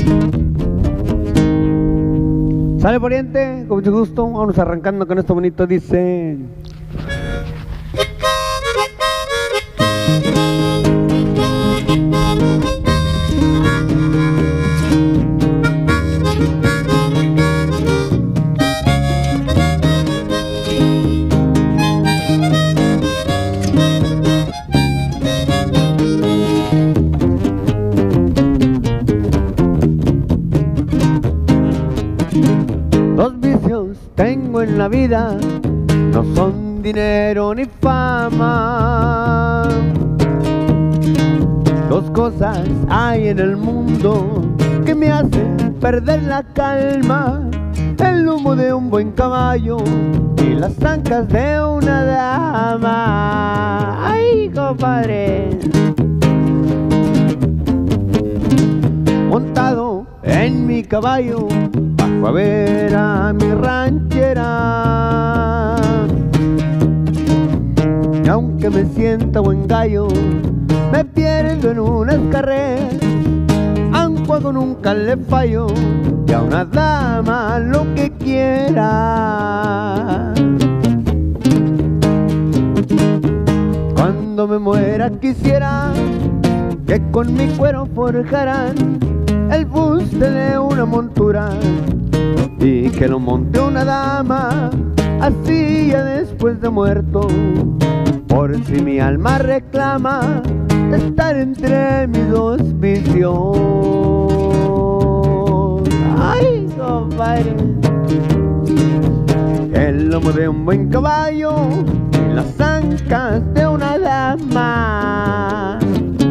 Sale pariente, con mucho gusto, vamos arrancando con esto bonito, dice. Dos vicios tengo en la vida, no son dinero ni fama. Dos cosas hay en el mundo que me hacen perder la calma: el humo de un buen caballo y las ancas de una dama. ¡Ay, compadre! Montado en mi caballo, bajo a ver a mi ranchera. Y aunque me sienta buen gallo, me pierdo en unas carreras. A un juego nunca le fallo, y a una dama lo que quiera. Cuando me muera quisiera que con mi cuero forjaran el buste de una montura y que lo monte una dama, así ya después de muerto, por si mi alma reclama estar entre mis dos vicios. ¡Ay, compadre! El lomo de un buen caballo y las ancas de una dama.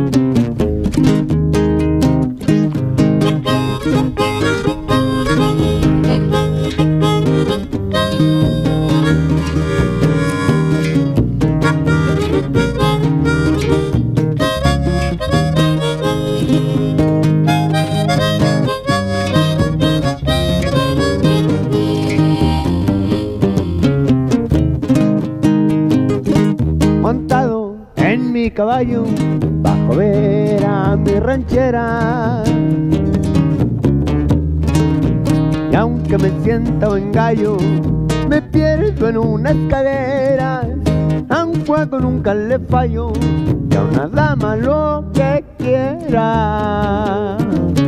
Montado en mi caballo, bajo a ver a mi ranchera. Y aunque me sienta buen gallo, me pierdo en unas caderas. A un juego nunca le fallo, y a una dama lo que quiera.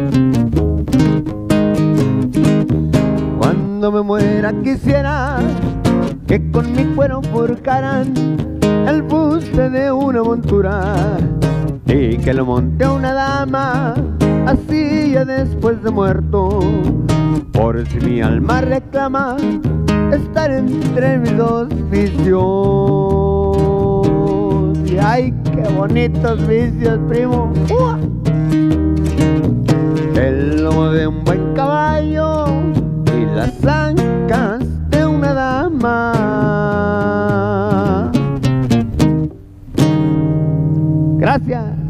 Cuando me muera quisiera que con mi cuero forjaran el buste de una montura y que lo monte una dama, así ya después de muerto, por si mi alma reclama estar entre mis dos vicios. Y ay, qué bonitos vicios, primo. El lomo de un buen caballo y las ancas de una dama. Gracias.